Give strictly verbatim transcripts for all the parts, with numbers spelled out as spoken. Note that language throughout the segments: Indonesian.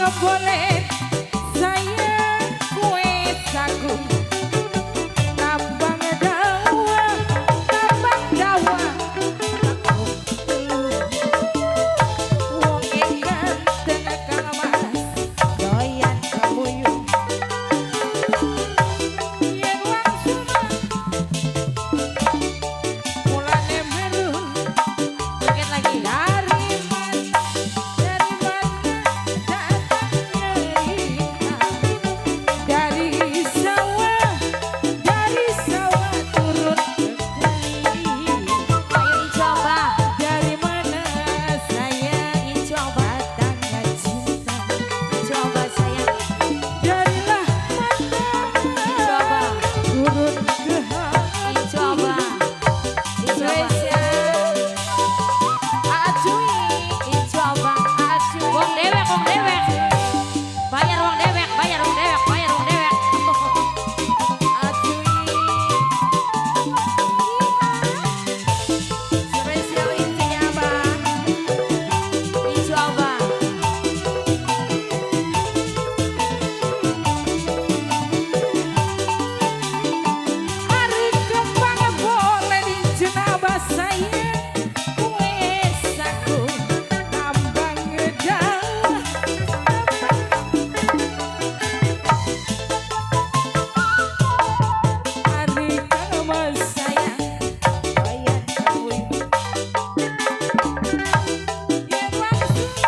boleh sayang kue sagu nambang dawa nambang dawa wong ingkang tengah kang mas doyan kemuyung yen wong sunah mulane melu dikit lagi dari mana dari mana datangnya rika dari sawah dari sawah turun ke kali Ayo coba, dari mana sayang coba, datangnya cinta coba sayang, darilah mana coba, turun ke hati coba, spesial acui coba. acui Wong dewek, wong dewek, bayar wong dewek, bayar wong dewek, bayar wong dewek. acui spesial intinya bang Coba, hari kembang boleh dijenabah sayang kue saku nambang dawa hari kembang sayang bayar kamu ya bang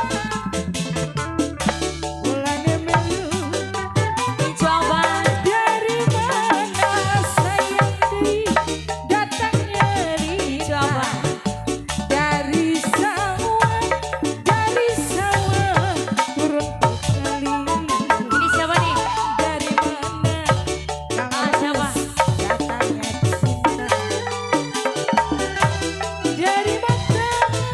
mulane melu coba, dari mana sayang di datangnya rika coba. dari sawah dari sawah turun ke kali Ini siapa nih? dari mana kang Ah, siapa? mas datangnya cinta dari mana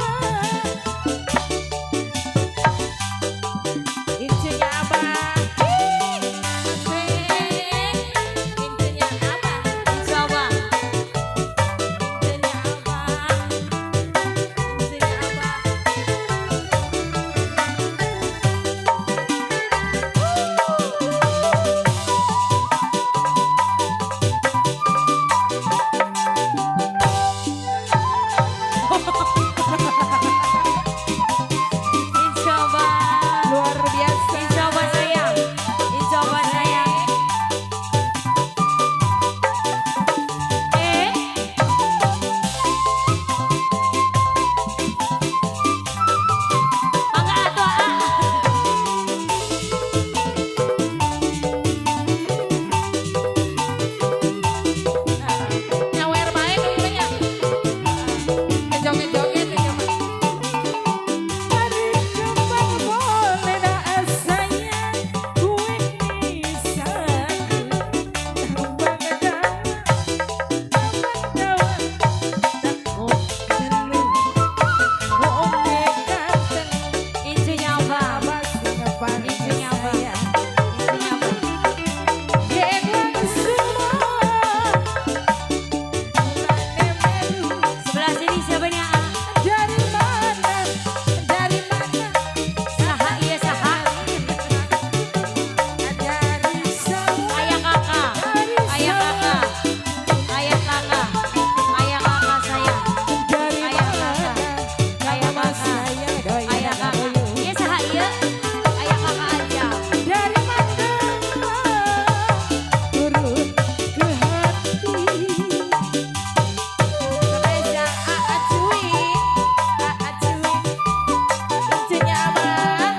intinya abang Intinya apa? Coba, intinya abang intinya abang coba, luar biasa coba sayang, coba sayang. Eh, mangga atuh ah. nyawer bae kemudiannya joget-joget aja mah hari kembang boleh dah sayang kue sagu nambang dawa nambang dawa takut telu wong ingkang telu Intinya apa? abas ngepang Intinya apa? sayang Intinya apa? yen wong semua mulane melu Sebelah sini siapa nih? Ah? dari mana dari mana Saha iya saha. dari sawah Ayah kakak, ayah kakak, ayah kakak, ayah kakak saya, dari ayah mana kakak, ayah mas kakak, saya doyan ayah kakak. kamu Iya saha iya, ayah kakak aja. dari mana turun ke hati spesial Aa Cuy Aa Cuy intinya abang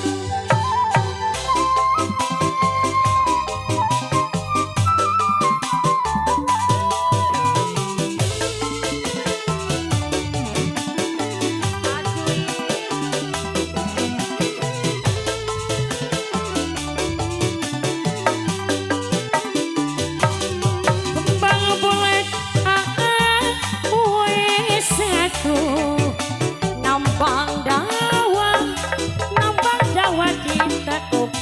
Kembang bulet aa wes satu, nambang dawa, nambang dawa di tekuk